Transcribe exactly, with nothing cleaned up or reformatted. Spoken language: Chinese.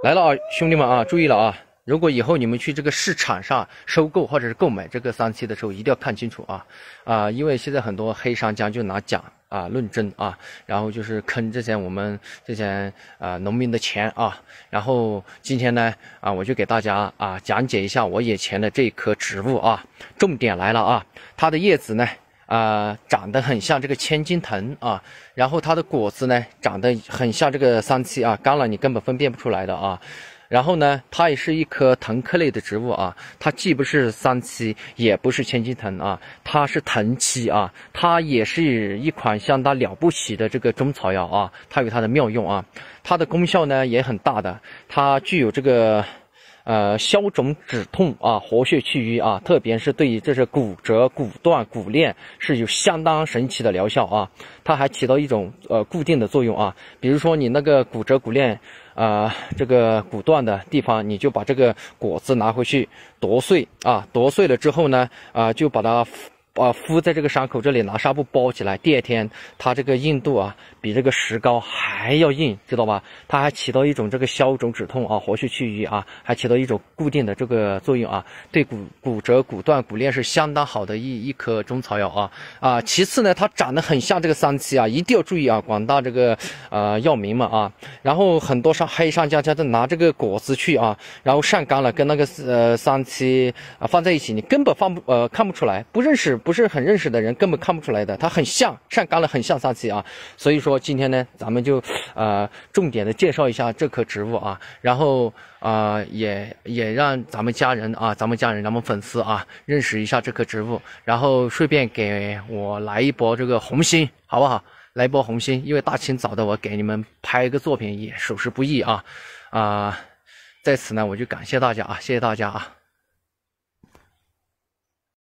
来了啊，兄弟们啊，注意了啊！如果以后你们去这个市场上收购或者是购买这个三七的时候，一定要看清楚啊啊！因为现在很多黑商家就拿奖啊论真啊，然后就是坑这些我们这些啊农民的钱啊。然后今天呢啊，我就给大家啊讲解一下我眼前的这棵植物啊，重点来了啊，它的叶子呢。啊、呃，长得很像这个千金藤啊，然后它的果子呢，长得很像这个三七啊，干了你根本分辨不出来的啊。然后呢，它也是一棵藤科类的植物啊，它既不是三七，也不是千金藤啊，它是藤漆啊，它也是一款相当了不起的这个中草药啊，它有它的妙用啊，它的功效呢也很大的，它具有这个。呃，消肿止痛啊，活血祛瘀啊，特别是对于这是骨折、骨断、骨裂是有相当神奇的疗效啊。它还起到一种呃固定的作用啊。比如说你那个骨折、骨裂，呃，这个骨断的地方，你就把这个果子拿回去剁碎啊，剁碎了之后呢，啊、呃，就把它。啊，敷在这个伤口这里，拿纱布包起来。第二天，它这个硬度啊，比这个石膏还要硬，知道吧？它还起到一种这个消肿止痛啊、活血祛瘀啊，还起到一种固定的这个作用啊，对骨骨折、骨断、骨裂是相当好的一一棵中草药啊啊。其次呢，它长得很像这个三七啊，一定要注意啊，广大这个呃药民们啊。然后很多上黑商家家在拿这个果子去啊，然后晒干了，跟那个呃三七啊放在一起，你根本放不呃看不出来，不认识。不是很认识的人根本看不出来的，它很像晒干了，很像三七啊。所以说今天呢，咱们就呃重点的介绍一下这棵植物啊，然后啊、呃、也也让咱们家人啊，咱们家人、咱们粉丝啊认识一下这棵植物，然后顺便给我来一波这个红心，好不好？来一波红心，因为大清早的我给你们拍一个作品也属实不易啊啊、呃，在此呢我就感谢大家啊，谢谢大家啊。